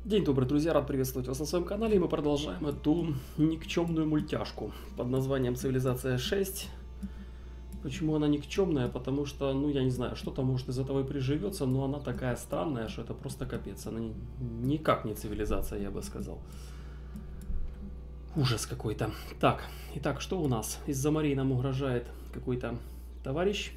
День добрый, друзья, рад приветствовать вас на своем канале, и мы продолжаем эту никчемную мультяшку под названием «Цивилизация 6». Почему она никчемная? Потому что, я не знаю, что-то может из этого и приживется, но она такая странная, что это просто капец. Она никак не цивилизация, я бы сказал. Ужас какой-то. Так, итак, что у нас? Из-за морей нам угрожает какой-то товарищ.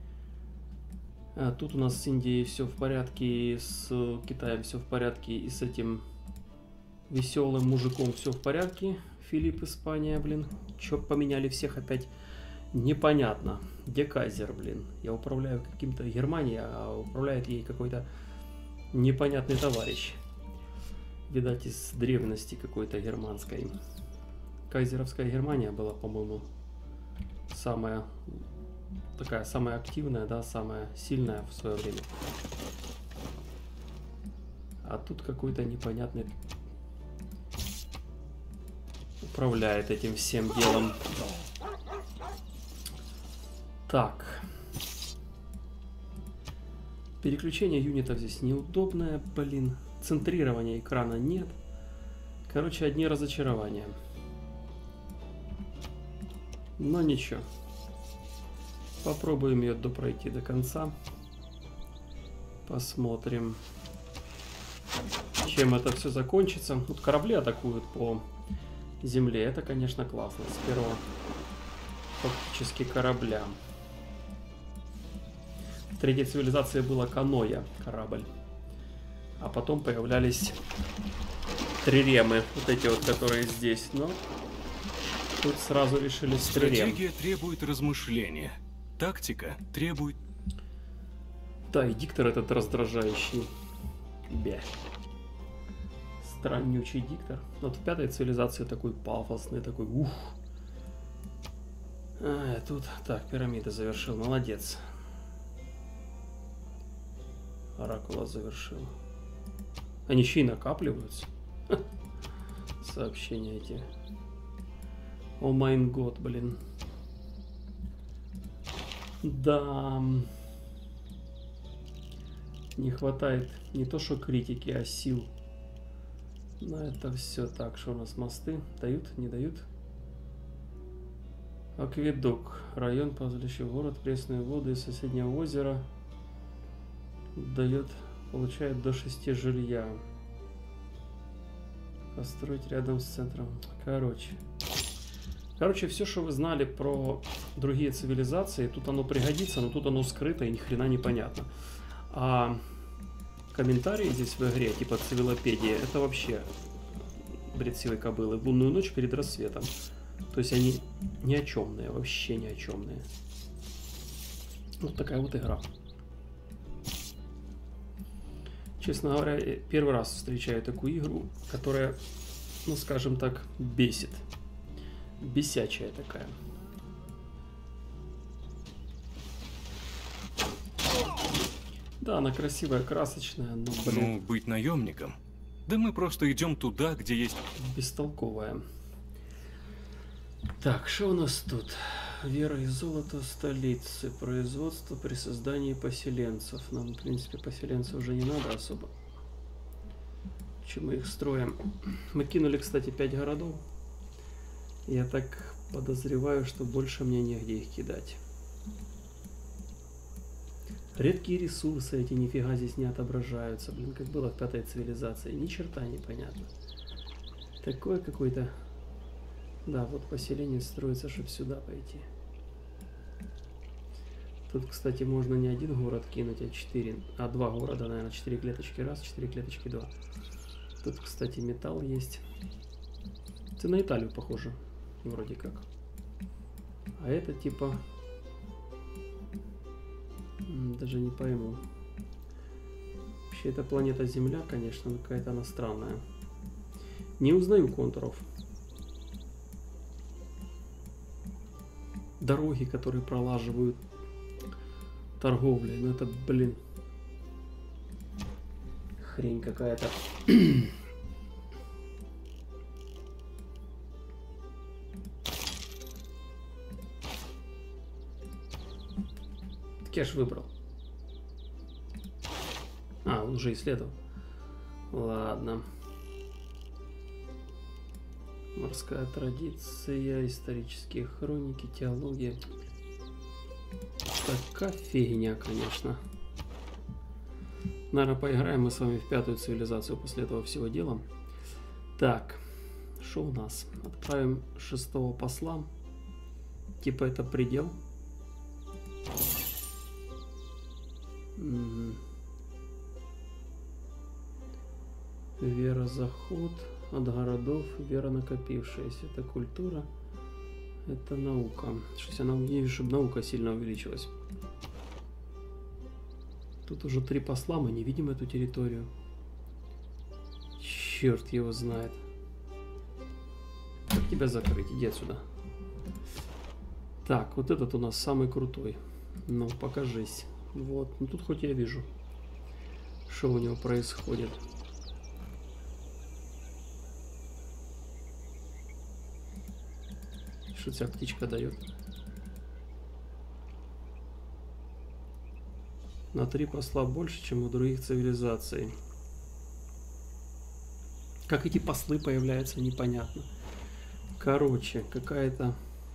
Тут у нас с Индией все в порядке, с Китаем все в порядке, и с этим веселым мужиком все в порядке. Филипп, Испания, блин. Чё поменяли всех опять? Непонятно. Где Кайзер, блин? Я управляю каким-то Германией, а управляет ей какой-то непонятный товарищ. Видать, из древности какой-то германской. Кайзеровская Германия была, по-моему, самая активная, да, самая сильная в свое время. А тут какой-то непонятный управляет этим всем делом. Так. Переключение юнитов здесь неудобное, блин. Центрирования экрана нет. Короче, одни разочарования. Но ничего. Попробуем ее допройти до конца. Посмотрим, чем это все закончится. Тут корабли атакуют по земле. Это, конечно, классно. С первого фактически корабля. В третьей цивилизации было каноэ, корабль. А потом появлялись триремы. Вот эти вот, которые здесь. Но тут сразу решили с трирем. Стратегия требует размышления. Тактика требует... Да, и диктор этот раздражающий. Бе. Страннючий диктор. Вот в пятой цивилизации такой пафосный, такой ух. Тут, так, пирамида завершил, молодец. Оракула завершил. Они еще и накапливаются. Сообщения эти. О май год, блин. Да. Не хватает не то что критики, а сил. Но это все так, что у нас мосты дают, не дают. Акведук. Район, позволяющий город, пресные воды из соседнего озера. Получает до 6 жилья. Построить рядом с центром. Короче, все, что вы знали про другие цивилизации, тут оно пригодится, но тут оно скрыто и ни хрена не понятно. А комментарии здесь в игре, типа Цивилопедия, это вообще бред сивой кобылы. В лунную ночь перед рассветом. То есть они ни о чемные, вообще ни о чемные. Вот такая вот игра. Честно говоря, первый раз встречаю такую игру, которая, скажем так, бесит. Бесячая такая. Да, она красивая, красочная, но, блин... Ну, быть наемником? Да мы просто идем туда, где есть... Бестолковая. Так, что у нас тут? Вера и золото столицы. Производство при создании поселенцев. Нам, в принципе, поселенцев уже не надо особо. Почему их строим? Мы кинули, кстати, 5 городов. Я так подозреваю, что больше мне негде их кидать. Редкие ресурсы эти нифига здесь не отображаются. Блин, как было в пятой цивилизации. Ни черта непонятно. Такое какое-то... Да, вот поселение строится, чтобы сюда пойти. Тут, кстати, можно не один город кинуть, а 4. А 2 города, наверное, 4 клеточки раз, 4 клеточки 2. Тут, кстати, металл есть. Это на Италию похоже. Вроде как. А это типа... Даже не пойму. Вообще, это планета Земля, конечно, но какая-то она странная. Не узнаю контуров. Дороги, которые пролаживают торговлей. Ну это, блин, хрень какая-то. Так я ж выбрал. А, он уже исследовал. Ладно. Морская традиция, исторические хроники, теология. Такая фигня, конечно. Наверное, поиграем мы с вами в 5-ю цивилизацию после этого всего дела. Так, что у нас? Отправим 6-го посла. Типа это предел. Вера заход от городов, вера накопившаяся. Это культура, это наука. Что-то я не вижу, чтобы наука сильно увеличилась. Тут уже 3 посла, мы не видим эту территорию. Черт его знает. Как тебя закрыть? Иди отсюда. Так, вот этот у нас самый крутой. Ну, покажись. Вот, ну тут хоть я вижу, что у него происходит. Что тебя птичка дает? На 3 посла больше, чем у других цивилизаций. Как эти послы появляются, непонятно. Короче, какая-то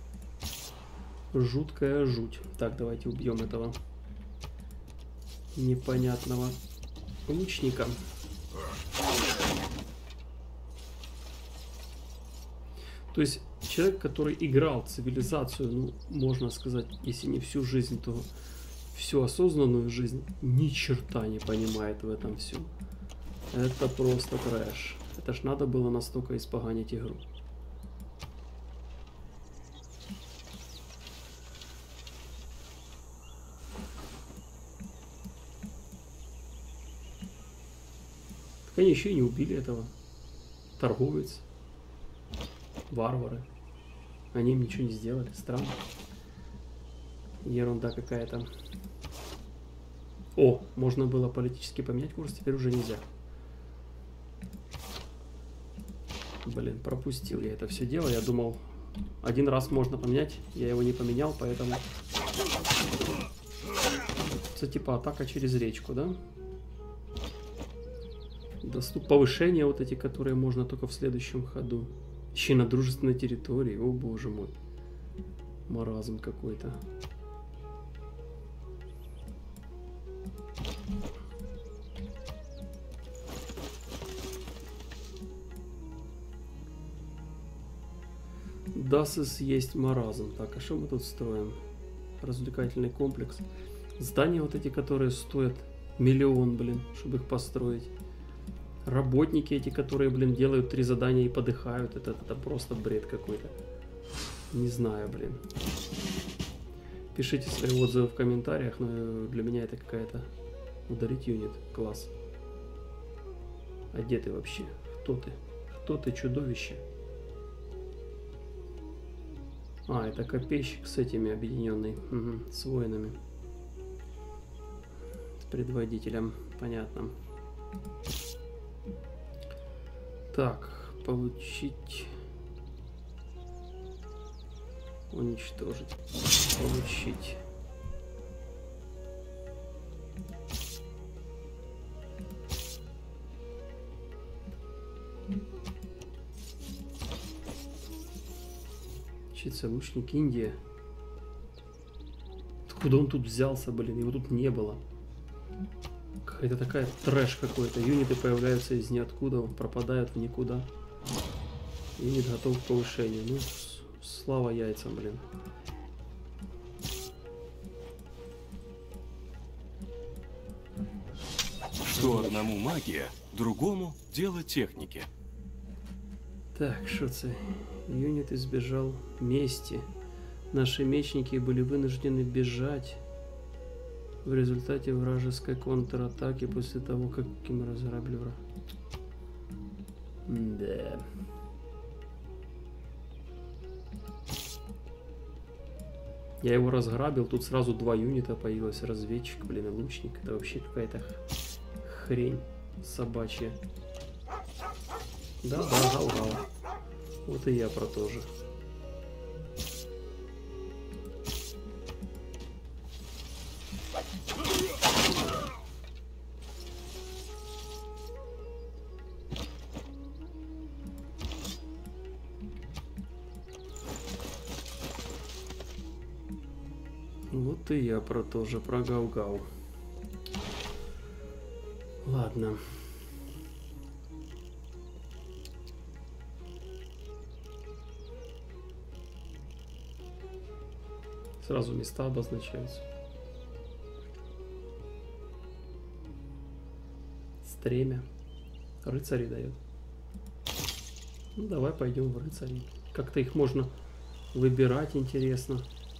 жуткая жуть. Так, давайте убьем этого непонятного лучника. То есть человек, который играл цивилизацию, ну, можно сказать, если не всю жизнь, то всю осознанную жизнь, ни черта не понимает в этом всем. Это просто трэш. Это ж надо было настолько испоганить игру. Так они еще и не убили этого. Торговец. Варвары. Они им ничего не сделали. Странно. Ерунда какая-то. О, можно было политически поменять курс, теперь уже нельзя. Блин, пропустил я это все дело. Я думал, один раз можно поменять. Я его не поменял, поэтому... Это типа атака через речку, да? Повышения вот эти, которые можно только в следующем ходу. Еще и на дружественной территории. О, боже мой. Маразм какой-то. Дасыс есть маразм. Так, а что мы тут строим? Развлекательный комплекс. Здания вот эти, которые стоят миллион, блин, чтобы их построить. Работники эти, которые, блин, делают 3 задания и подыхают. Это просто бред какой-то. Не знаю, блин. Пишите свои отзывы в комментариях, но для меня это какая-то... Удалить юнит. Класс. А где ты вообще? Кто ты? Кто ты, чудовище? А, это копейщик с этими объединенный. Угу, с воинами. С предводителем. Понятно. Так, получить. Уничтожить. Получить. Учиться лучник Индия. Откуда он тут взялся, блин? Его тут не было. Какая-то такая трэш какой-то. Юниты появляются из ниоткуда, пропадают в никуда. Юнит готов к повышению. Ну, слава яйцам, блин. Что одному магия, другому дело техники. Так, что це? Юнит избежал мести. Наши мечники были вынуждены бежать в результате вражеской контратаки после того, как им разграбили врага. Да. Я его разграбил, тут сразу 2 юнита появилось. Разведчик, блин, и лучник. Это вообще какая-то хрень собачья. Да, гал-гал. Вот и я про то же. Вот и я про то же прогаугал. Ладно. Сразу места обозначаются. Стремя. Рыцари дает. Ну, давай пойдем в рыцари. Как-то их можно выбирать, интересно.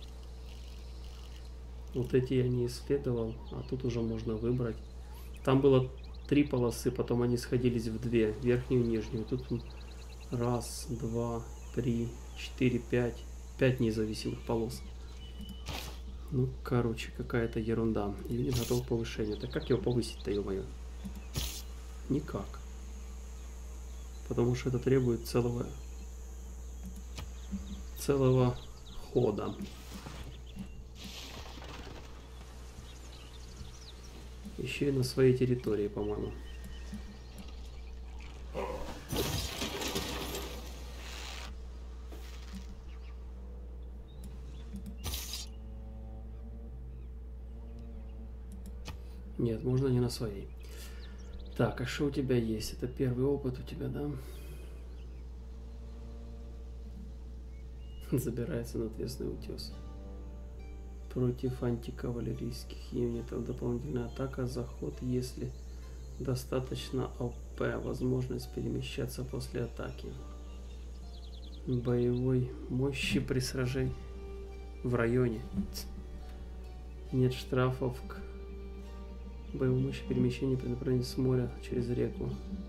Вот эти я не исследовал, а тут уже можно выбрать. Там было 3 полосы, потом они сходились в 2, верхнюю и нижнюю. Тут 1, 2, 3, 4, 5. 5 независимых полос. Ну, короче, какая-то ерунда. Юнит готов к повышению. Так как его повысить-то, ё-моё? Никак. Потому что это требует целого хода. Еще и на своей территории, по-моему. Нет, можно не на своей. Так, а что у тебя есть? Это первый опыт у тебя, да? Забирается на отвесный утес. Против антикавалерийских юнитов. Дополнительная атака, заход, если достаточно ОП. Возможность перемещаться после атаки. Боевой мощи при сражении в районе. Нет штрафов к боевой мощи перемещения при направлении с моря через реку.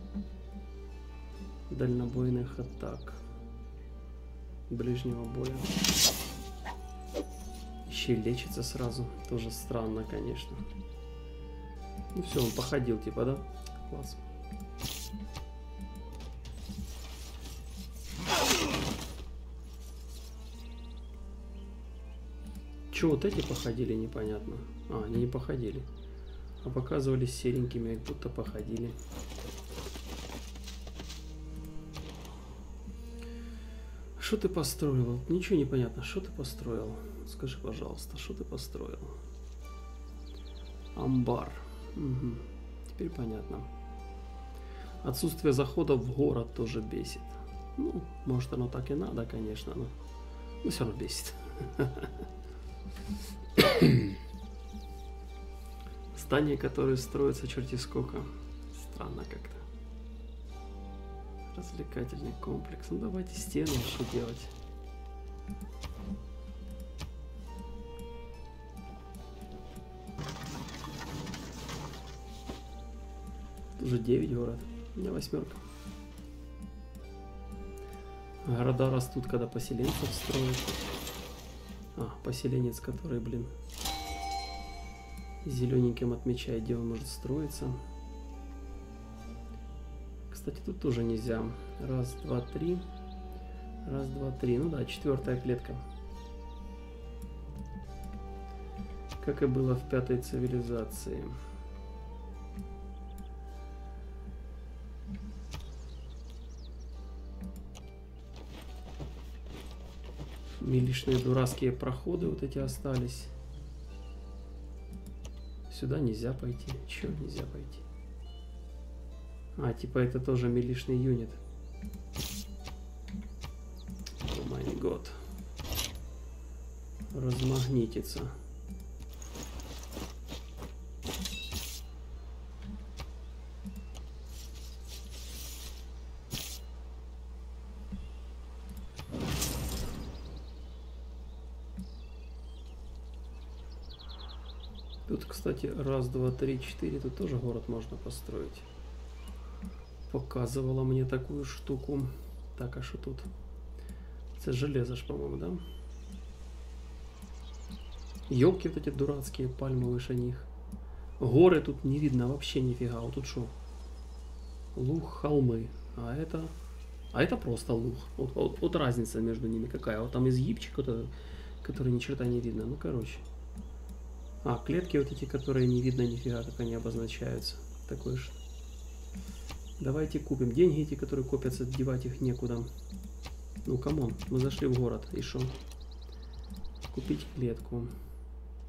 Дальнобойных атак. Ближнего боя. Еще и лечится сразу. Тоже странно, конечно. Ну все, он походил, типа, да? Класс. Че, вот эти походили, непонятно. А, они не походили. А показывались серенькими, как будто походили. Что ты построил? Ничего не понятно. Что ты построил? Скажи, пожалуйста, что ты построил? Амбар. Угу. Теперь понятно. Отсутствие захода в город тоже бесит. Ну, может, оно так и надо, конечно, но все равно бесит. Здания, которые строятся черти сколько. Странно как-то. Развлекательный комплекс. Ну давайте стены еще делать. Уже 9 город. У меня 8. Города растут, когда поселенцев строят. А, поселенец, который, блин, зелененьким отмечает, где он может строиться. Кстати, тут тоже нельзя. 1, 2, 3. 1, 2, 3. Ну да, 4-я клетка. Как и было в 5-й цивилизации. Милишные дурацкие проходы вот эти остались. Сюда нельзя пойти. Чё нельзя пойти? А, типа это тоже милишный юнит. О май год. Размагнитится. Тут, кстати, 1, 2, 3, 4. Тут тоже город можно построить. Показывала мне такую штуку. Так, а что тут? Это железо ж, по-моему, да? Ёлки вот эти дурацкие, пальмы выше них. Горы тут не видно вообще нифига. Вот тут что? Луг, холмы. А это просто луг. Вот разница между ними какая. Вот там изгибчик, который ни черта не видно. Ну, короче. А, клетки вот эти, которые не видно нифига, как они обозначаются. Такое что. Давайте купим. Деньги эти, которые копятся, девать их некуда. Ну, камон, мы зашли в город. И шо? Купить клетку.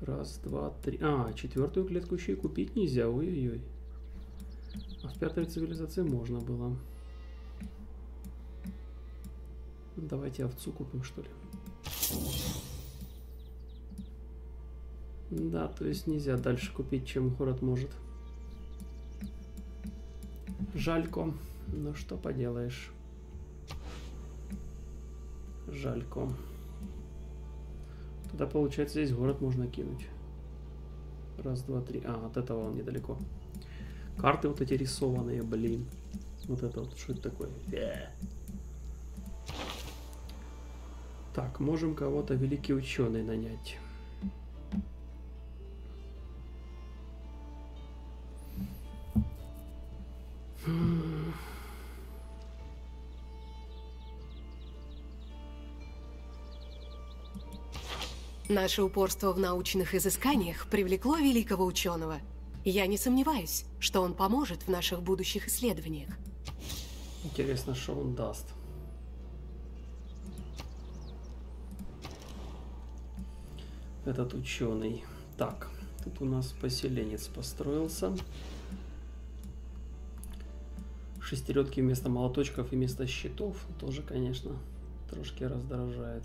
Раз, два, три. А, четвертую клетку еще и купить нельзя. Ой-ой-ой. А в пятой цивилизации можно было. Давайте овцу купим, что ли. Да, то есть нельзя дальше купить, чем город может. Жалько. Ну что поделаешь. Жалько. Тогда получается здесь город можно кинуть. Раз, два, три. А, от этого он недалеко. Карты вот эти рисованные, блин. Вот это вот, что это такое? Так, можем кого-то великий ученый нанять. Наше упорство в научных изысканиях привлекло великого ученого. Я не сомневаюсь, что он поможет в наших будущих исследованиях. Интересно, что он даст. Этот ученый. Так, тут у нас поселенец построился. Шестеренки вместо молоточков и вместо щитов тоже, конечно, трошки раздражает.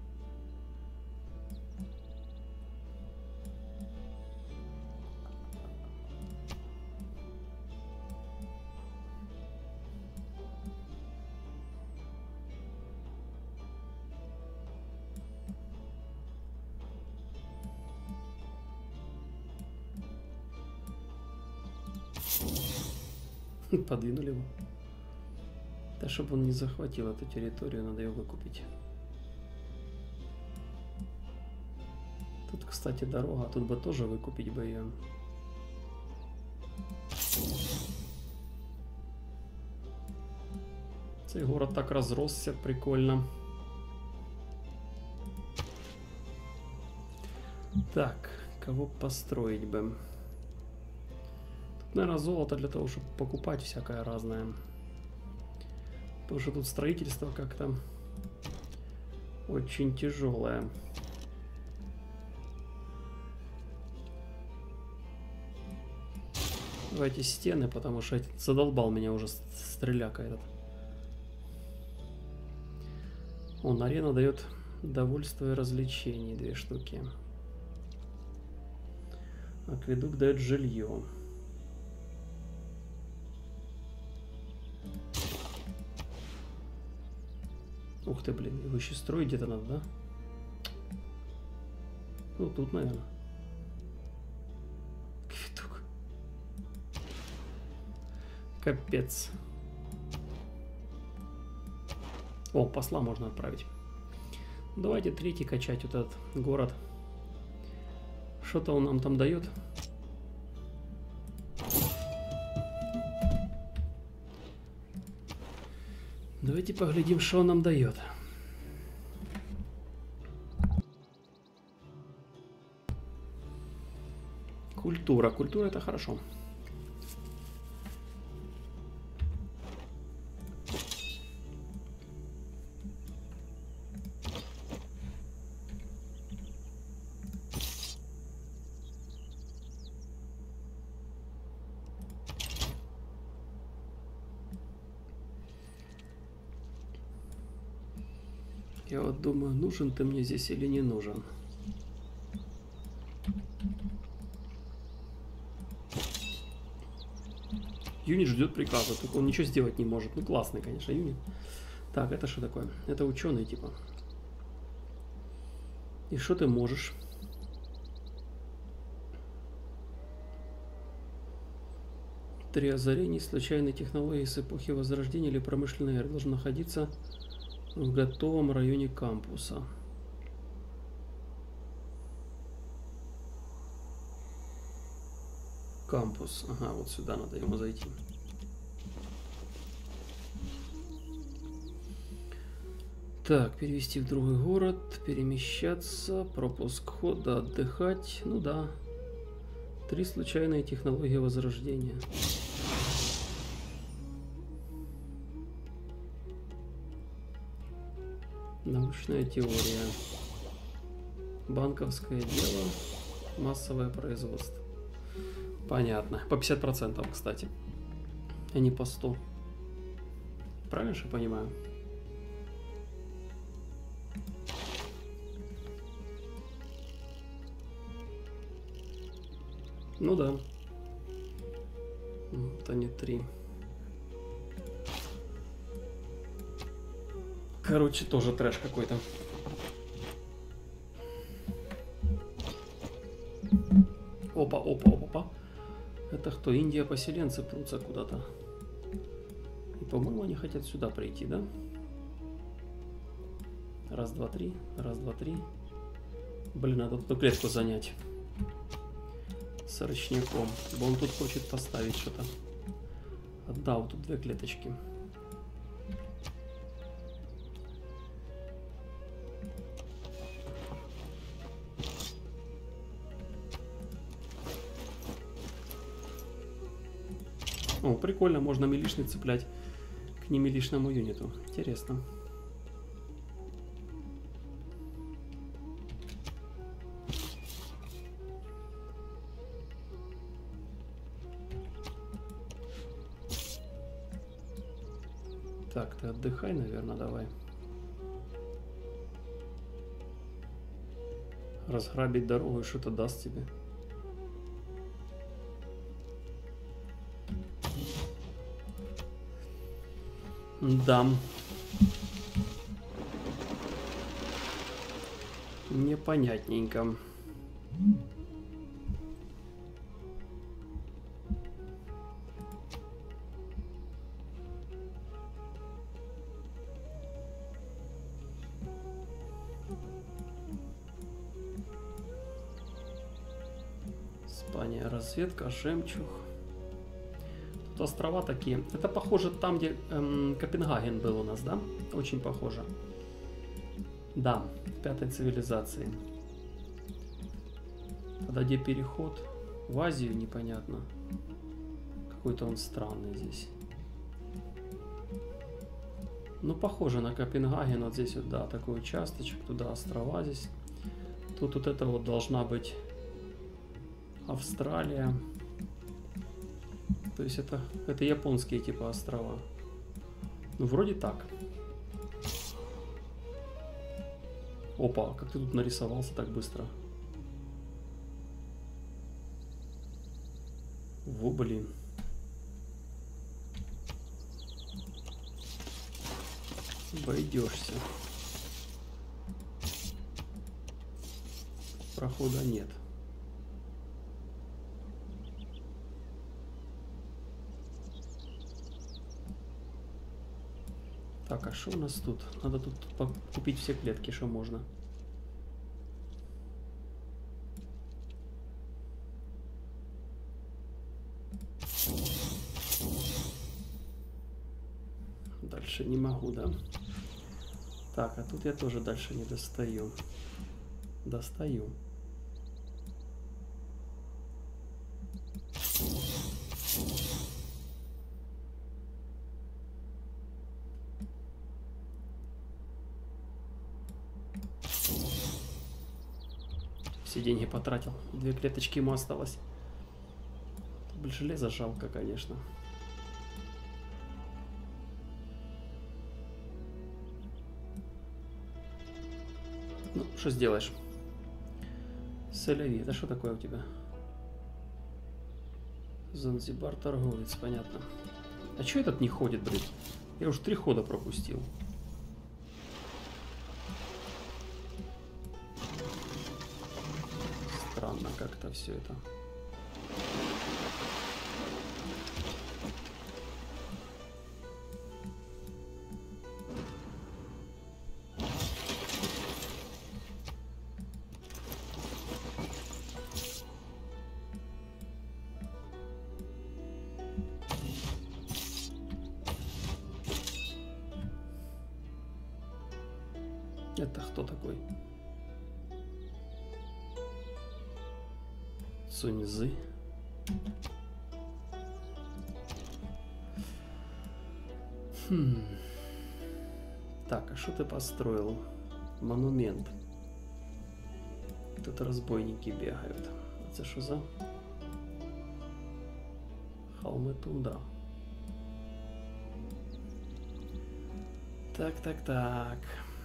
Подвинули его. Да, чтобы он не захватил эту территорию, надо ее выкупить. Тут, кстати, дорога. Тут бы тоже выкупить бы ее. Цей город так разросся, прикольно. Так, кого построить бы? Наверное, золото для того, чтобы покупать всякое разное. Потому что тут строительство как-то очень тяжелое. Давайте стены, потому что задолбал меня уже стреляка этот. Он, арена дает довольство и развлечений, 2 штуки. Акведук дает жилье. Ух ты, блин, его еще строить где-то надо, да? Ну, тут, наверное. Квиток. Капец. О, посла можно отправить. Давайте третий качать вот этот город. Что-то он нам там дает. Давайте поглядим, что он нам дает. Культура. Культура — это хорошо. Я вот думаю, нужен ты мне здесь или не нужен. Юнит ждет приказа, только он ничего сделать не может. Ну, классный, конечно, юнит. Так, это что такое? Это ученый, типа. И что ты можешь? Три озарений, случайные технологии с эпохи Возрождения или промышленной эры должны находиться в готовом районе кампуса. Кампус. Ага, вот сюда надо ему зайти. Так, перевести в другой город, перемещаться, пропуск хода, отдыхать. Ну да. 3 случайные технологии Возрождения. Научная теория. Банковское дело. Массовое производство. Понятно. По 50%, кстати. А не по 100. Правильно же я понимаю? Ну да. Вот они 3. Короче, тоже трэш какой-то. Опа, опа, опа. Это кто? Индия, поселенцы прутся куда-то. И, по-моему, они хотят сюда прийти, да? Раз, два, три. Раз, два, три. Блин, надо эту клетку занять. С рычняком. Бо он тут хочет поставить что-то. Отдал тут 2 клеточки. О, прикольно, можно милишный цеплять к немилишному юниту. Интересно. Так, ты отдыхай, наверное, давай. Разграбить дорогу и что-то даст тебе. Да. Непонятненько. Испания, разведка, жемчуг. Тут острова такие. Это похоже там, где Копенгаген был у нас, да? Очень похоже. Да, в 5-й цивилизации. Тогда где переход в Азию, непонятно. Какой-то он странный здесь. Ну, похоже на Копенгаген. Вот здесь вот, да, такой участочек. Туда острова здесь. Тут вот это вот должна быть Австралия. То есть это японские типа острова. Ну, вроде так. Опа, как ты тут нарисовался так быстро? Во, блин. Обойдешься. Прохода нет. Так, а что у нас тут? Надо тут купить все клетки, что можно. Дальше не могу, да? Так, а тут я тоже дальше не достаю. Достаю. Все деньги потратил. 2 клеточки ему осталось. Тут железа жалко, конечно. Ну, что сделаешь? Селяви. Это что такое у тебя? Занзибар торговец, понятно. А чё этот не ходит, блин? Я уж 3 хода пропустил. Странно как-то все это. Это кто такой? Цуньзы. Так, а что ты построил? Монумент. Тут разбойники бегают. Це що за? Холми тундра. Так.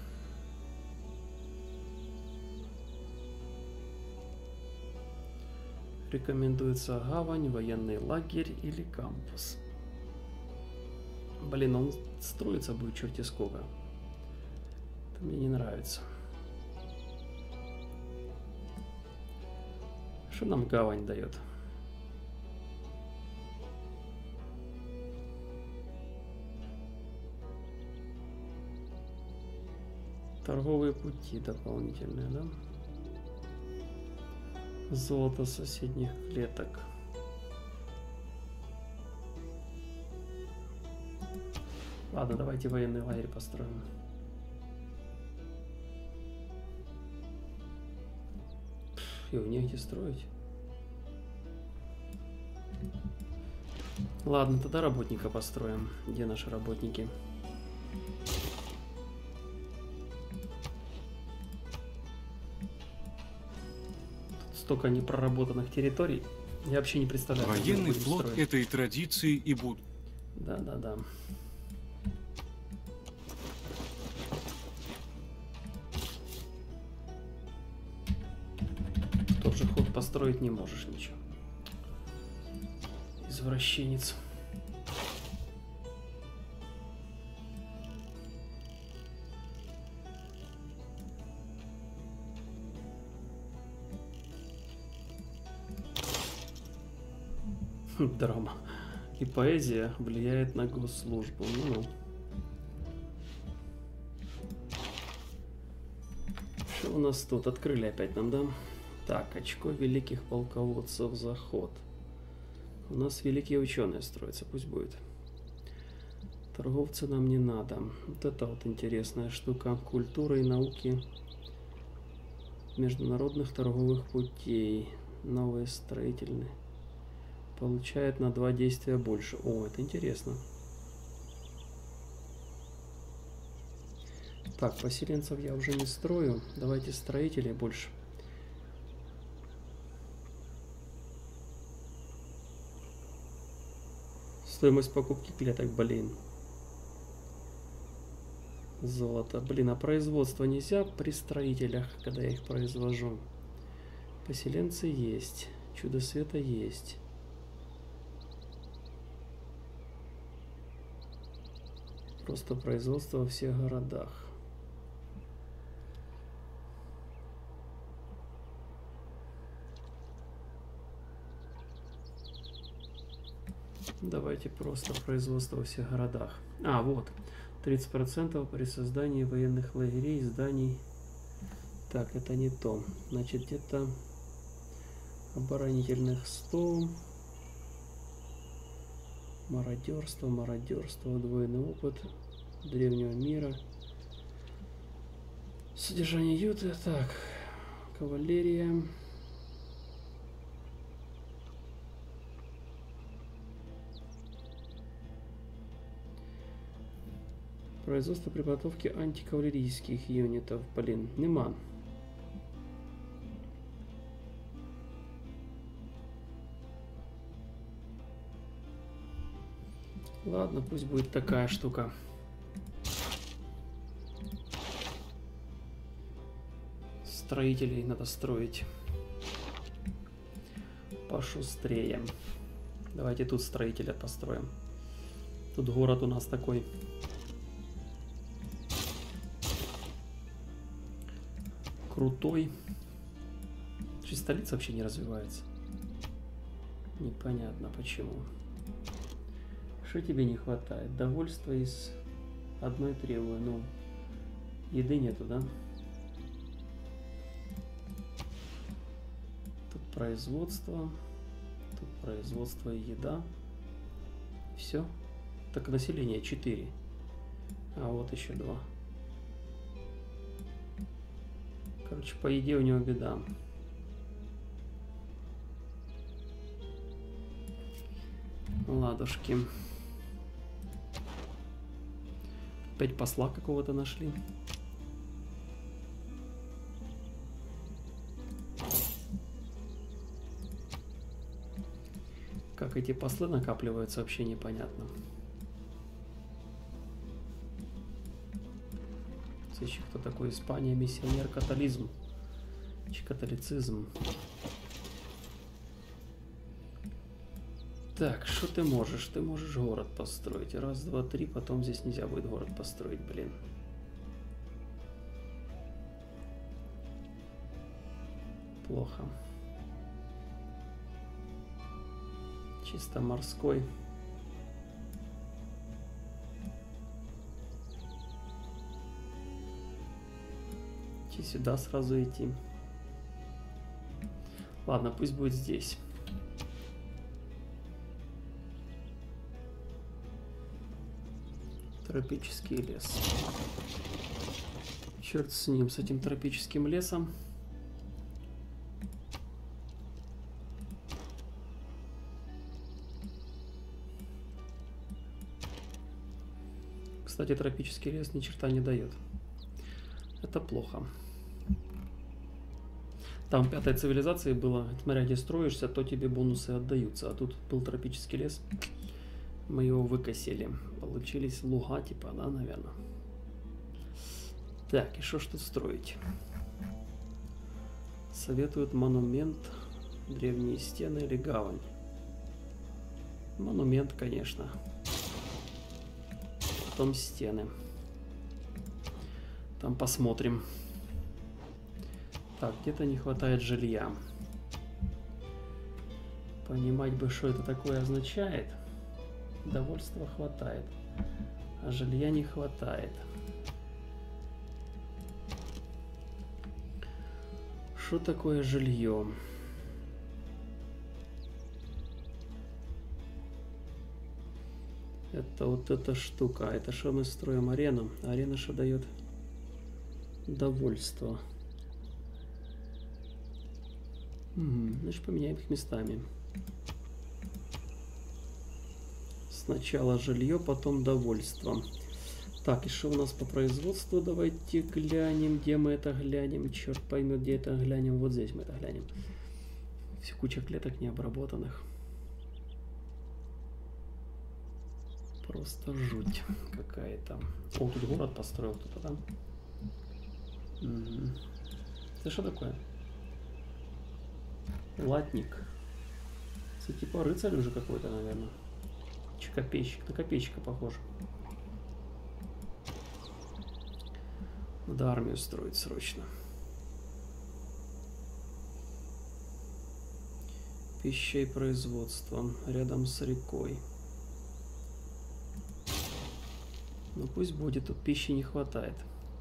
Рекомендуется гавань, военный лагерь или кампус. Блин, он строится будет черти сколько. Это мне не нравится. Что нам гавань дает? Торговые пути дополнительные, да? Золото соседних клеток. Ладно, давайте военный лагерь построим. Его негде строить. Ладно, тогда работника построим. Где наши работники? Тут столько непроработанных территорий. Я вообще не представляю. Военный флот этой традиции и будут. Да. Тот же ход построить не можешь ничего. Извращенец. Драма. И поэзия влияет на госслужбу. Ну. Что у нас тут? Открыли опять нам, да? Так, очко великих полководцев за ход. У нас великие ученые строятся, пусть будет. Торговцы нам не надо. Вот это вот интересная штука. Культура и науки международных торговых путей. Новые строительные. Получает на 2 действия больше. О, это интересно. Так, поселенцев я уже не строю. Давайте строителей больше. Стоимость покупки клеток, блин. Золото. Блин, а производство нельзя при строителях, когда я их произвожу. Поселенцы есть. Чудо света есть. Просто производство во всех городах. Давайте просто производство во всех городах. А, вот. 30% при создании военных лагерей, зданий. Так, это не то. Значит, где-то оборонительных 100. Мародерство, удвоенный опыт древнего мира. Содержание юта. Так, кавалерия. Производство при подготовке антикавалерийских юнитов. Блин, нема. Ладно, пусть будет такая штука. Строителей надо строить пошустрее. Давайте тут строителя построим. Тут город у нас такой. Крутой. Чуть столица вообще не развивается. Непонятно почему. Что тебе не хватает? Довольство из одной требую. Ну, еды нету, да? Тут производство и еда. Все. Так население 4. А вот еще 2. Короче, по еде у него беда. Ладушки. Опять посла какого-то нашли. Как эти послы накапливаются, вообще непонятно. Еще кто такой? Испания, миссионер, католизм. Католицизм. Так, что ты можешь? Ты можешь город построить. Раз, два, три, потом здесь нельзя будет город построить, блин. Плохо. Чисто морской. Сюда сразу идти. Ладно, пусть будет здесь. Тропический лес. Черт с ним, с этим тропическим лесом. Кстати, тропический лес ни черта не дает. Это плохо. Там в 5-й цивилизации было, смотря где строишься, то тебе бонусы отдаются. А тут был тропический лес. Мы его выкосили. Получились луга типа, да, наверное. Так, и что ж тут строить? Советуют монумент, древние стены или гавань. Монумент, конечно. Потом стены. Там посмотрим. Так, где-то не хватает жилья. Понимать бы, что это такое означает. Довольства хватает, а жилья не хватает. Что такое жилье? Это вот эта штука. Это что мы строим? Арену. Арена что дает? Довольство. Значит, поменяем их местами. Сначала жилье, потом довольство. Так, и что у нас по производству? Давайте глянем, где мы это глянем. Черт поймет, где это глянем. Вот здесь мы это глянем. Все куча клеток необработанных. Просто жуть какая-то. О, тут город построил кто-то там. Это что такое? Латник. Это типа рыцарь уже какой-то, наверное. Копейщик. На копейщика похож. Надо армию строить срочно. Пища и производство. Рядом с рекой. Ну пусть будет. Тут пищи не хватает.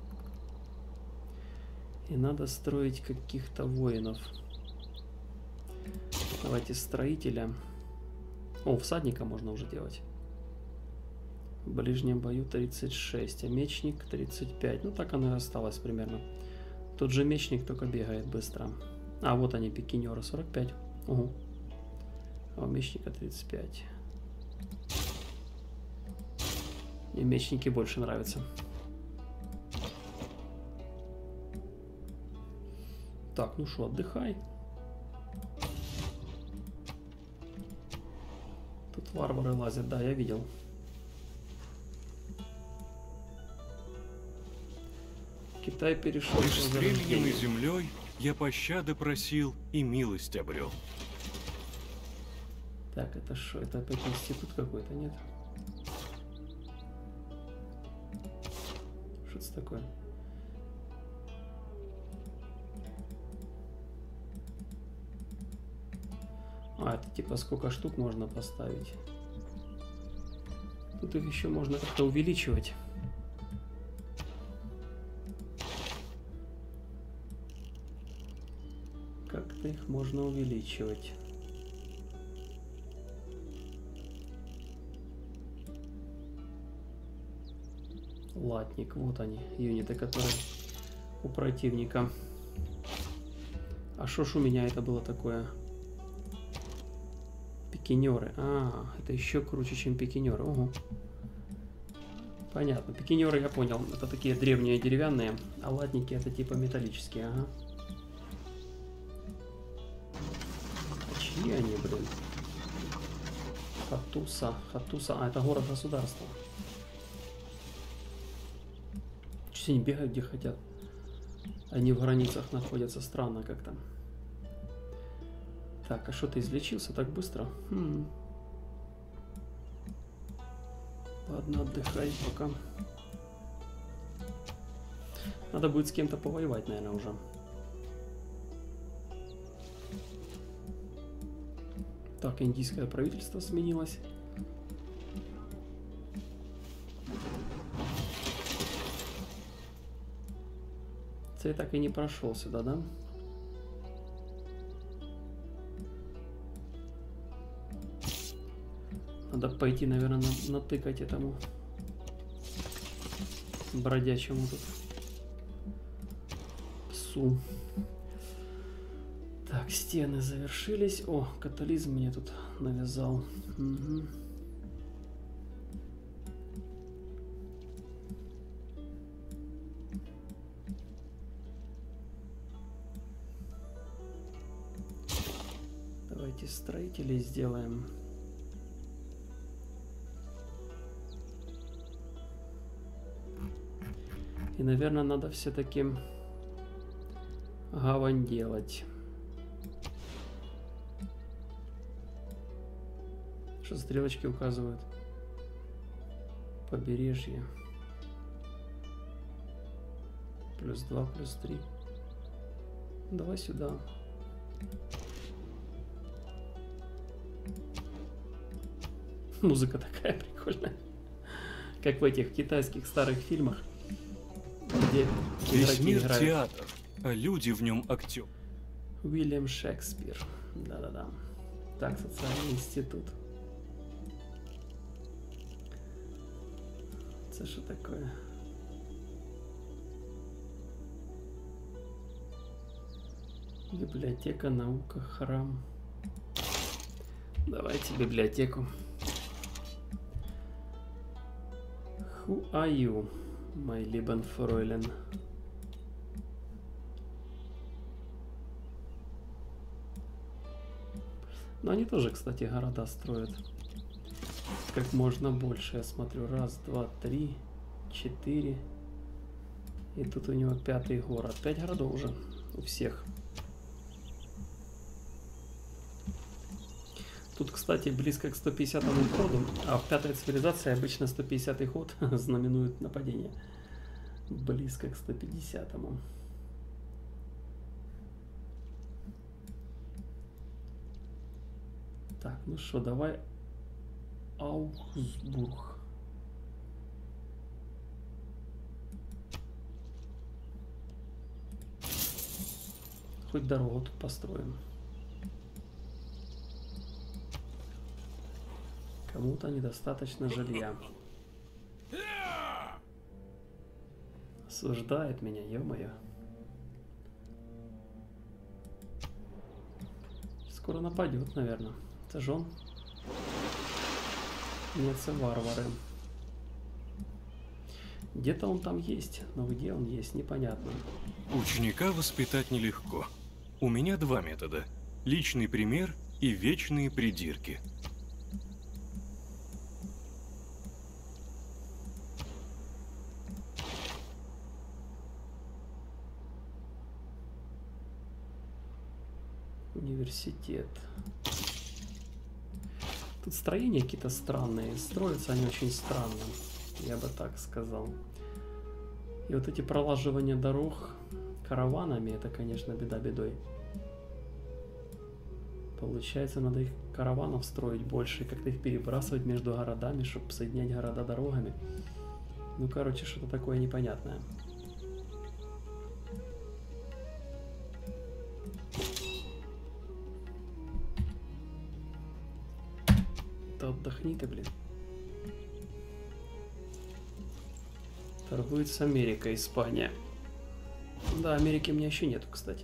И надо строить каких-то воинов. Давайте строителя. О, всадника можно уже делать. В ближнем бою 36, а мечник 35. Ну так оно и осталось примерно. Тот же мечник, только бегает быстро. А вот они, пикинеры, 45. Угу. А у мечника 35. Мне мечники больше нравятся. Так, ну что, отдыхай. Тут варвары лазят, да, я видел. Китай перешел. Лишь с временем и землей я пощады просил и милость обрел. Так, это что? Это опять институт какой-то, нет? Что это такое? А, это типа сколько штук можно поставить. Тут их еще можно как-то увеличивать. Как-то их можно увеличивать. Латник, вот они, юниты, которые у противника. А что ж у меня это было такое? Пикинеры. А, это еще круче, чем пикинеры. Ого. Понятно. Пикинеры, я понял. Это такие древние деревянные, а латники это типа металлические. Ага. А чьи они, блин? Хатуса. Хатуса. А, это город-государство. Чуть они бегают, где хотят. Они в границах находятся. Странно как-то. Так, а что ты излечился так быстро? Ладно, отдыхай пока. Надо будет с кем-то повоевать, наверное, уже. Так, индийское правительство сменилось. Цей так и не прошел сюда, да? Надо пойти, наверное, натыкать этому бродячему тут псу. Так, стены завершились. О, катализм мне тут навязал. Угу. Давайте строителей сделаем. И, наверное, надо все-таки гавань делать. Что стрелочки указывают? Побережье. +2, +3. Давай сюда. Музыка такая прикольная. Как в этих китайских старых фильмах. Где весь мир играют. Театр, а люди в нем актер. Уильям Шекспир. Да-да-да. Так, социальный институт. Это что такое? Библиотека, наука, храм. Давайте библиотеку. Who are you, my lieben Fräulein? Но они тоже, кстати, города строят. Как можно больше, я смотрю. 1, 2, 3, 4. И тут у него 5-й город. 5 городов уже у всех. Тут, кстати, близко к 150-му ходу, а в 5-й цивилизации обычно 150-й ход знаменует нападение. Близко к 150-му. Так, ну что, давай Аугсбург. Хоть дорогу тут построим. Кому-то недостаточно жилья. Осуждает меня, ё-моё. Скоро нападет, наверное. Это же он? Нет, это варвары. Где-то он там есть, но где он есть, непонятно. Ученика воспитать нелегко. У меня 2 метода. Личный пример и вечные придирки. Университет. Тут строения какие-то странные. Строятся они очень странно. Я бы так сказал. И вот эти пролаживания дорог караванами, это, конечно, беда бедой. Получается, надо их караванов строить больше, как-то их перебрасывать между городами, чтобы соединять города дорогами. Ну, короче, что-то такое непонятное. Да отдохни ты, блин. Торгует с Америкой, Испания. Да, Америки у меня еще нету, кстати.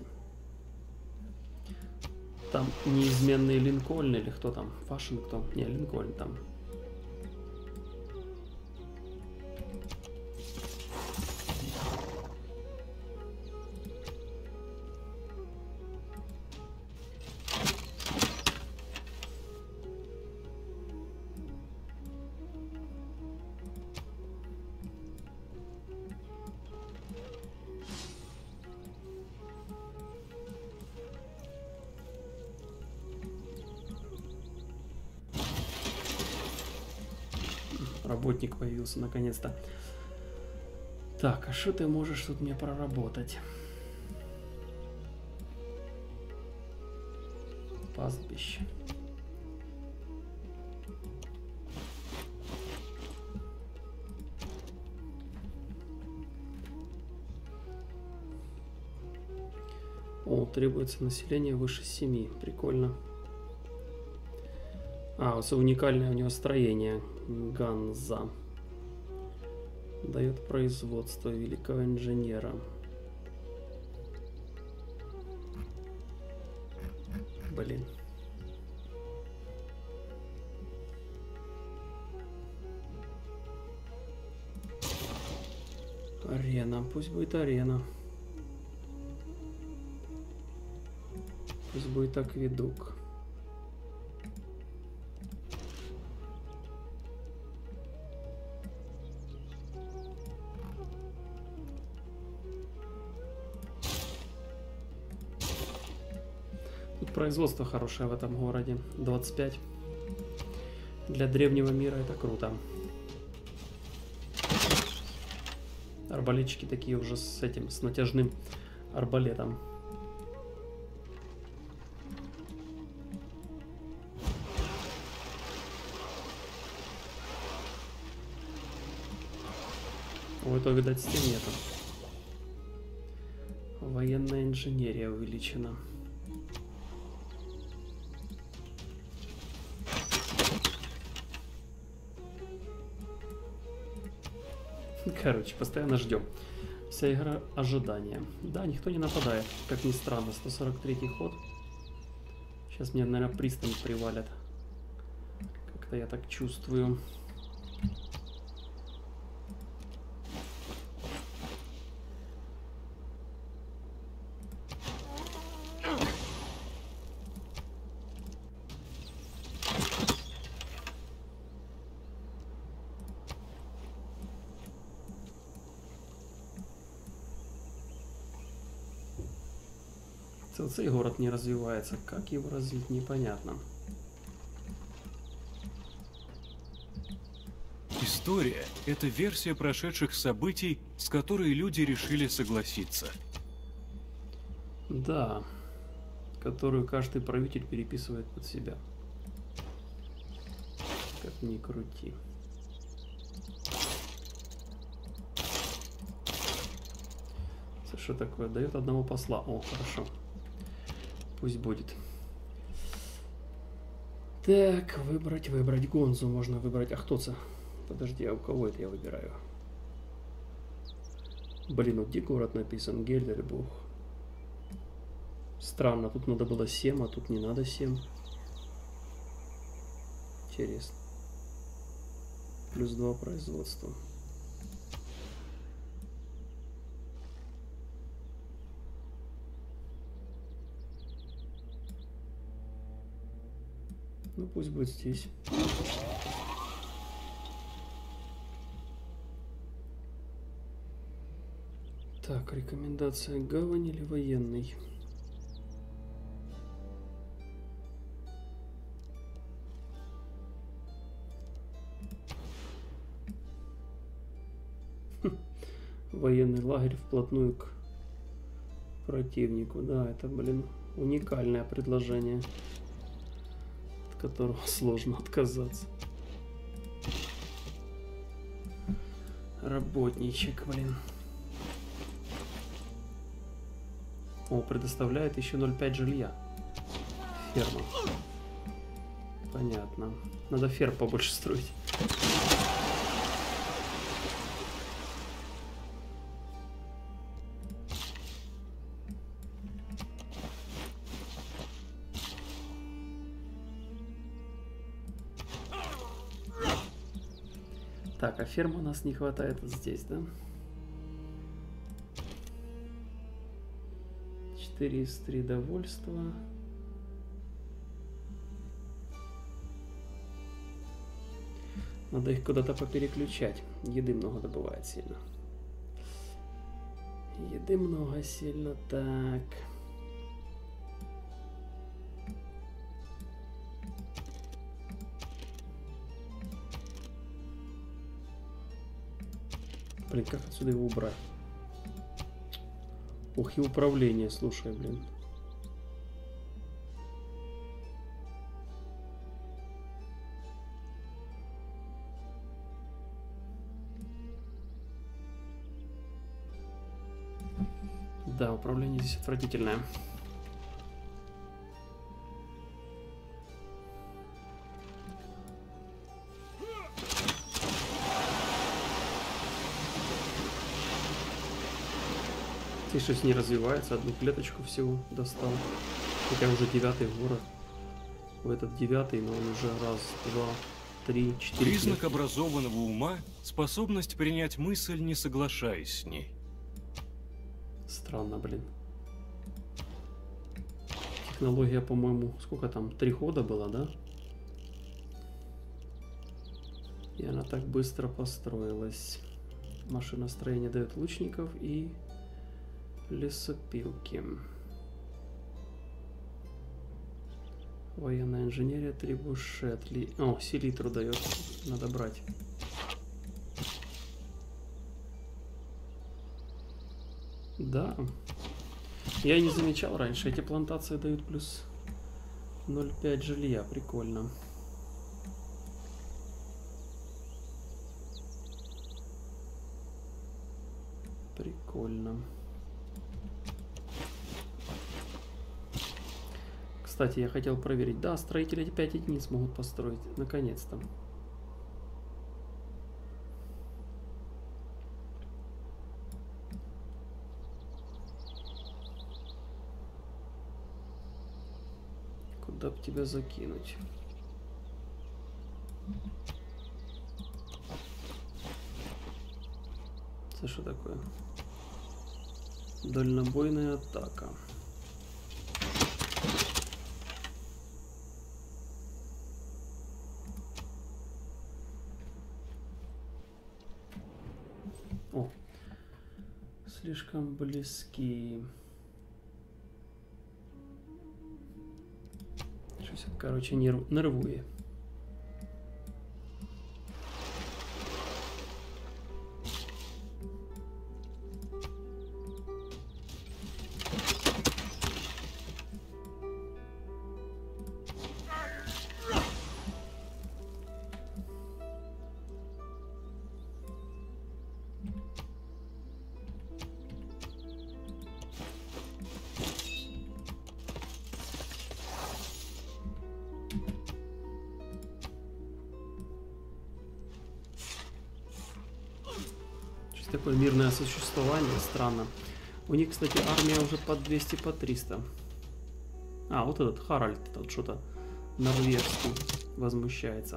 Там неизменный Линкольн или кто там? Вашингтон? Не, Линкольн там. Работник появился наконец-то. Так, а что ты можешь тут мне проработать? Пастбище. О, требуется население выше 7. Прикольно. А, вот уникальное у него строение. Ганза. Дает производство великого инженера. Блин. Арена. Пусть будет арена. Пусть будет акведук. Тут производство хорошее в этом городе. 25. Для древнего мира это круто. Арбалетчики такие уже с этим, с натяжным арбалетом. У этого, видать, стен нету. Военная инженерия увеличена. Короче, постоянно ждем. Вся игра ожидания. Да, никто не нападает. Как ни странно, 143-й ход. Сейчас мне, наверное, пристань привалят. Как-то я так чувствую. Целый город не развивается. Как его развить, непонятно. История — это версия прошедших событий, с которой люди решили согласиться. Да, которую каждый правитель переписывает под себя. Как ни крути. Что такое? Дает одного посла. О, хорошо. Пусть будет. Так, выбрать. Гонзу можно выбрать. Ахтоца. Подожди, а у кого это я выбираю? Блин, вот где город написан? Гельдербург. Странно, тут надо было 7, а тут не надо 7. Интересно. Плюс 2 производства. Ну пусть будет здесь. Так, рекомендация: гавань или военный? Военный лагерь вплотную к противнику. Да, это, блин, уникальное предложение, от которого сложно отказаться. Работничек, блин. О, предоставляет еще 0,5 жилья. Ферма. Понятно. Надо ферм побольше строить. Так, а ферм у нас не хватает вот здесь, да? 4 из 3 довольства. Надо их куда-то попереключать. Еды много добывает сильно. Еды много сильно. Так. Блин, как отсюда его убрать? Ох, и управление, слушай, блин. Да, управление здесь отвратительное. И что-то не развивается, одну клеточку всего достал. Хотя уже 9-й город. В этот 9-й, но он уже раз, два, три, 4. Признак образованного ума – способность принять мысль, не соглашаясь с ней. Странно, блин. Технология, по-моему, сколько там? 3 хода было, да? И она так быстро построилась. Машиностроение дает лучников и лесопилки. Военная инженерия, трибушет. О, селитру дает. Надо брать. Да. Я не замечал раньше. Эти плантации дают плюс 0,5 жилья. Прикольно. Прикольно. Кстати, я хотел проверить. Да, строители эти 5 единиц могут построить. Наконец-то. Куда бы тебя закинуть? Это что такое? Дальнобойная атака. О, слишком близки. Щось, короче, нервує. Такое мирное существование, странно. У них, кстати, армия уже по 200, по 300. А, вот этот Харальд, тут что-то норвежский возмущается.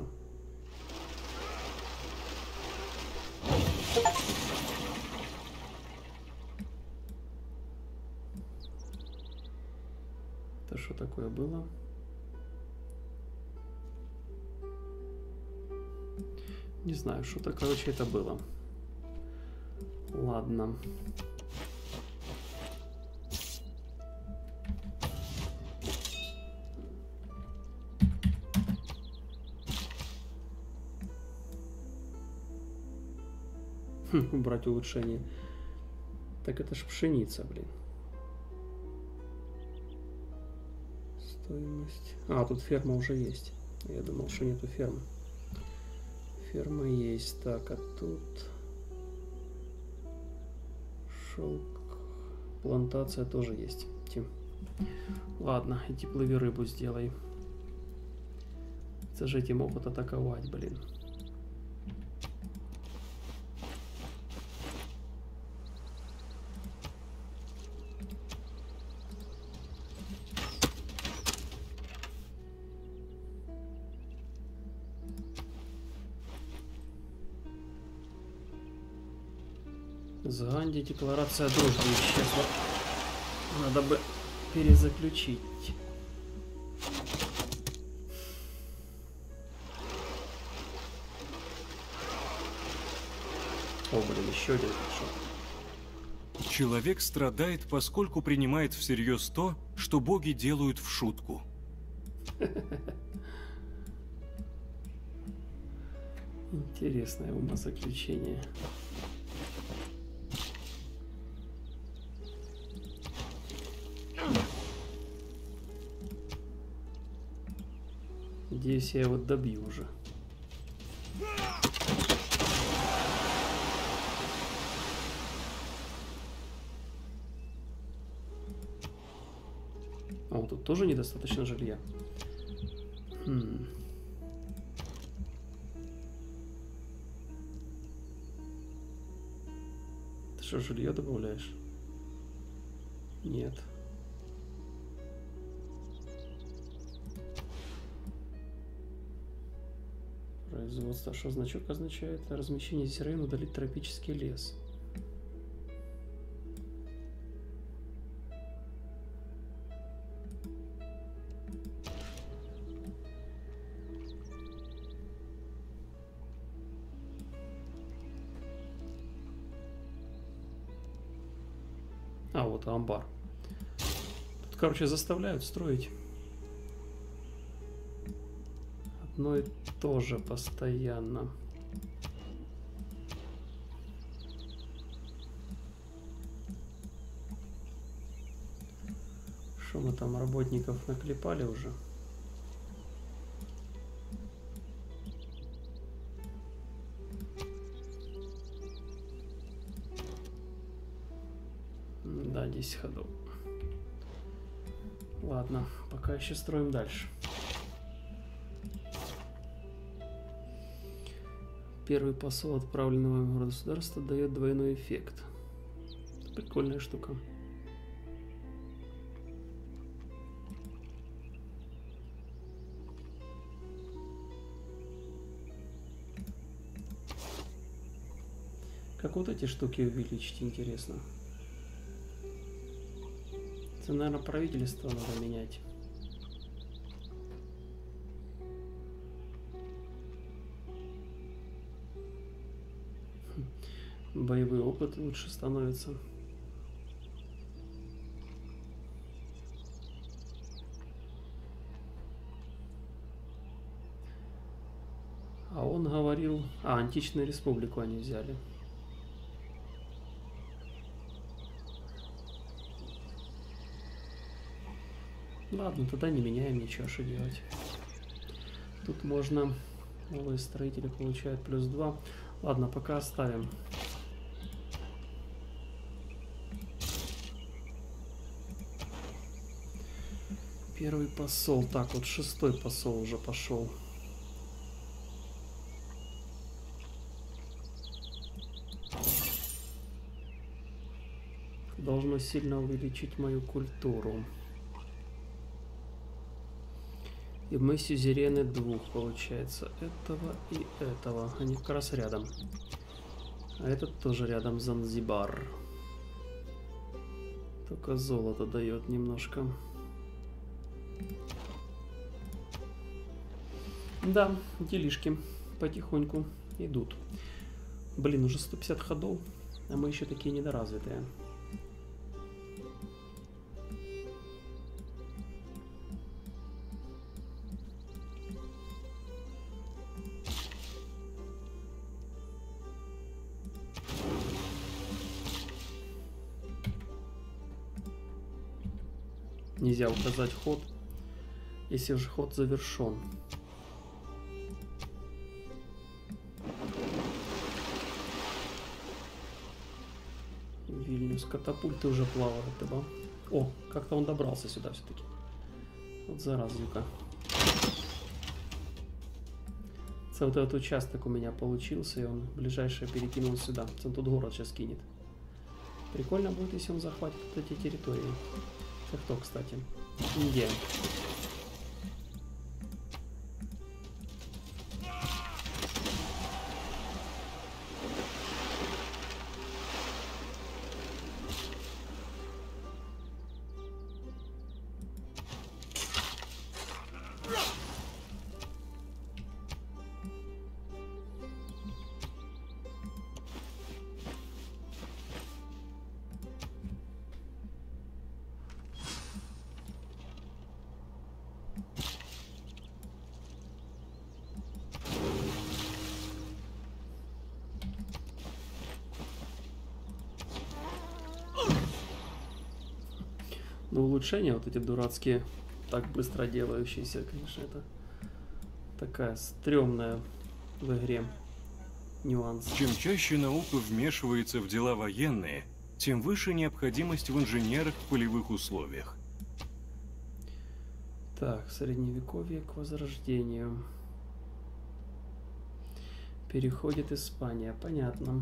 Это что такое было? Не знаю, что-то, короче, это было. Ладно. Убрать улучшение. Так это ж пшеница, блин. Стоимость. А, тут ферма уже есть. Я думал, что нету фермы. Ферма есть. Так, а тут... Шелк. Плантация тоже есть. Тим. Ладно, иди плыви рыбу сделай. Это же эти могут атаковать, блин. С Ганди декларация дружбы исчезла. Надо бы перезаключить. О, блин, еще один пришел. Человек страдает, поскольку принимает всерьез то, что боги делают в шутку. Интересное умозаключение. Надеюсь, я его добью уже. О, тут тоже недостаточно жилья. Ты что, жилье добавляешь? Нет. Производство. Что значок означает? Размещение здесь района, удалить тропический лес. А, вот амбар. Тут, короче, заставляют строить одно и то же постоянно. Что мы там работников наклепали уже? Да, 10 ходов. Ладно, пока еще строим дальше. Первый посол, отправленный в государство, дает двойной эффект. Прикольная штука. Как вот эти штуки увеличить, интересно. Это, наверное, правительство надо менять. Боевой опыт лучше становится. А он говорил... А, античную республику они взяли. Ладно, тогда не меняем ничего, что делать. Тут можно... Новые строители получают +2. Ладно, пока оставим. Первый посол. Так, вот 6-й посол уже пошел. Должно сильно увеличить мою культуру. И мы сюзерены двух, получается. Этого и этого. Они как раз рядом. А этот тоже рядом, Занзибар. Только золото дает немножко. Да, делишки потихоньку идут. Блин, уже 150 ходов, а мы еще такие недоразвитые. Нельзя указать ход, если уже ход завершен. Вильнюс, катапульты уже плавают, да? О, как-то он добрался сюда все-таки. Вот заразюка. Вот этот участок у меня получился, и он ближайшее перекинул сюда. Он тут город сейчас кинет. Прикольно будет, если он захватит вот эти территории. Это кто, кстати? Индия. Но улучшения вот эти дурацкие, так быстро делающиеся, конечно, это такая стрёмная в игре нюанс. Чем чаще наука вмешивается в дела военные, тем выше необходимость в инженерах в полевых условиях. Так, средневековье к возрождению. Переходит Испания, понятно.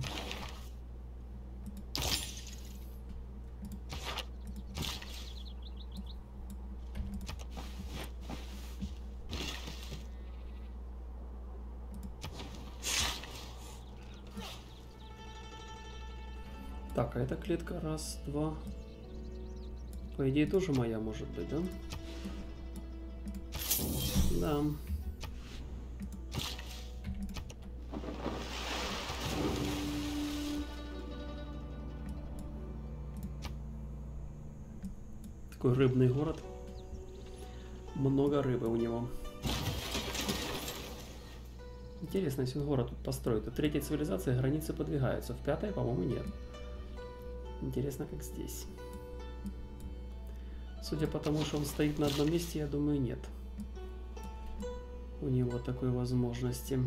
Так, а эта клетка раз, два. По идее тоже моя может быть, да? Да. Такой рыбный город. Много рыбы у него. Интересно, если он город тут построит. В третьей цивилизации границы подвигаются. В пятой, по-моему, нет. Интересно, как здесь. Судя по тому, что он стоит на одном месте, я думаю, нет. У него такой возможности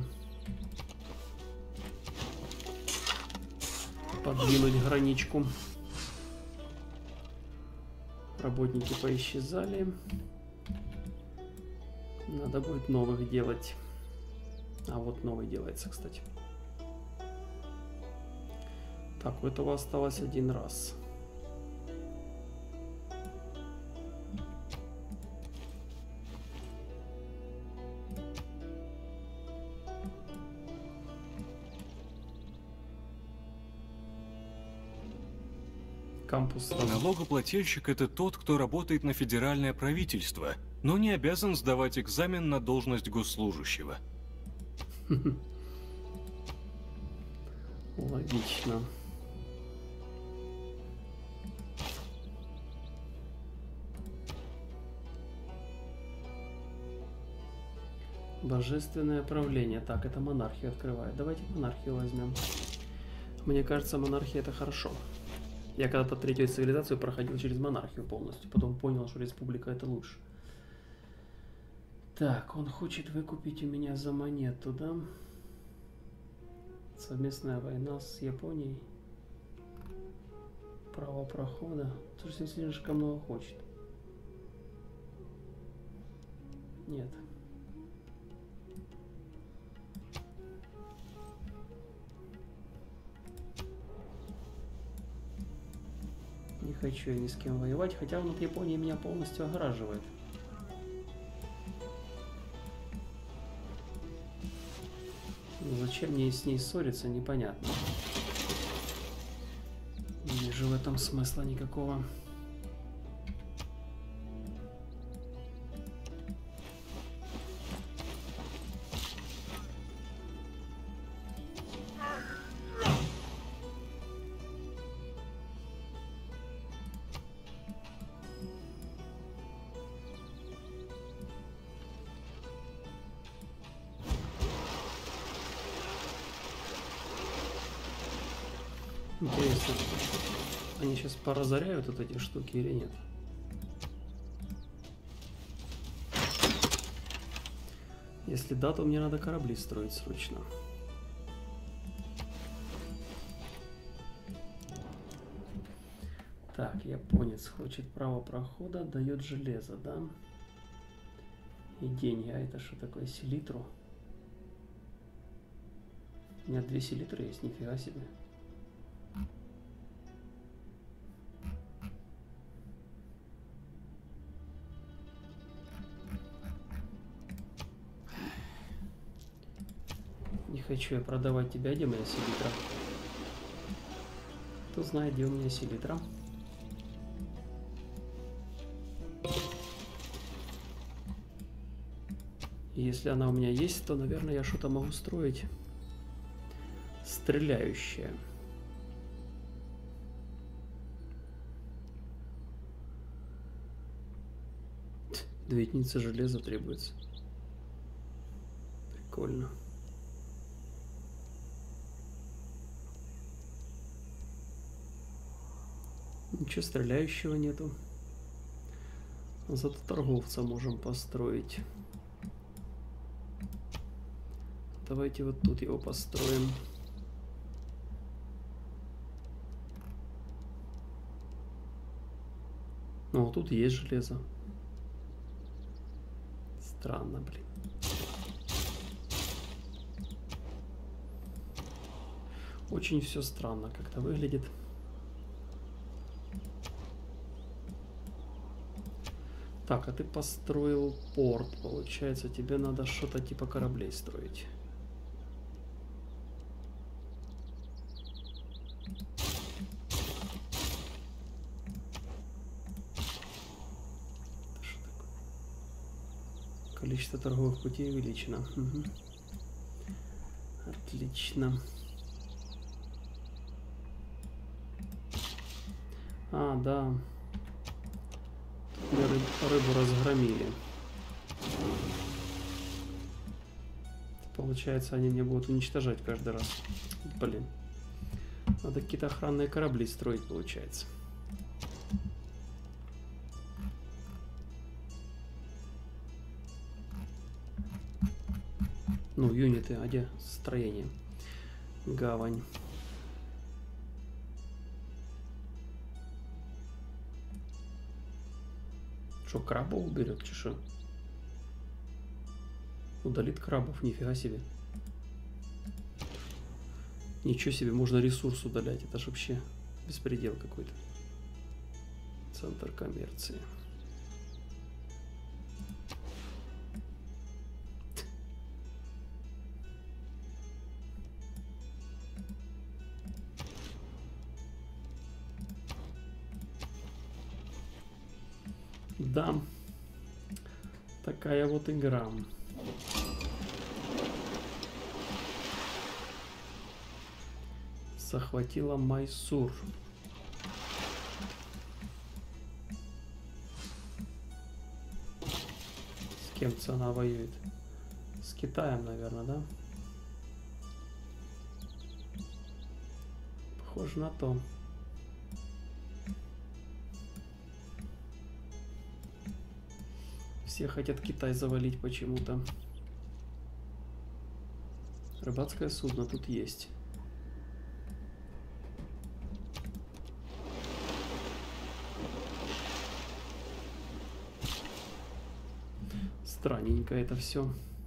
подвинуть граничку. Работники поисчезали. Надо будет новых делать. А вот новый делается, кстати. Так, у этого осталось один раз. Кампус. Налогоплательщик – это тот, кто работает на федеральное правительство, но не обязан сдавать экзамен на должность госслужащего. Логично. Божественное правление. Так, это монархию открывает. Давайте монархию возьмем. Мне кажется, монархия это хорошо. Я когда-то третью цивилизацию проходил через монархию полностью. Потом понял, что республика это лучше. Так, он хочет выкупить у меня за монету, да? Совместная война с Японией. Право прохода. Слушай, он слишком много хочет. Нет. Не хочу я ни с кем воевать, хотя он от Японии меня полностью огораживает. Но зачем мне с ней ссориться, непонятно. Не вижу в этом смысла никакого. Интересно, они сейчас поразоряют вот эти штуки или нет? Если да, то мне надо корабли строить срочно. Так, японец хочет право прохода, дает железо, да? И деньги. А это что такое? Селитру? У меня 2 селитры есть, нифига себе. Не хочу я продавать тебя, где моя селитра? Кто знает, где у меня селитра? И если она у меня есть, то, наверное, я что-то могу строить стреляющее. Двоетница железа требуется. Прикольно. Ничего стреляющего нету. Зато торговца можем построить. Давайте вот тут его построим. Ну, тут есть железо. Странно, блин. Очень все странно как-то выглядит. Так, а ты построил порт. Получается, тебе надо что-то типа кораблей строить. Количество торговых путей увеличено. Угу. Отлично. А, да. Тут рыбу разгромили. Получается, они мне будут уничтожать каждый раз. Блин. Надо какие-то охранные корабли строить, получается. Ну, юниты, а где строение? Гавань. Что, крабов уберет, чешо? Удалит крабов, нифига себе. Ничего себе, можно ресурс удалять, это же вообще беспредел какой-то. Центр коммерции. Да, такая вот игра. Захватила Майсур. С кем она воюет? С Китаем, наверное, да? Похоже на то. Все хотят Китай завалить почему-то. Рыбацкое судно тут есть. Странненько это все.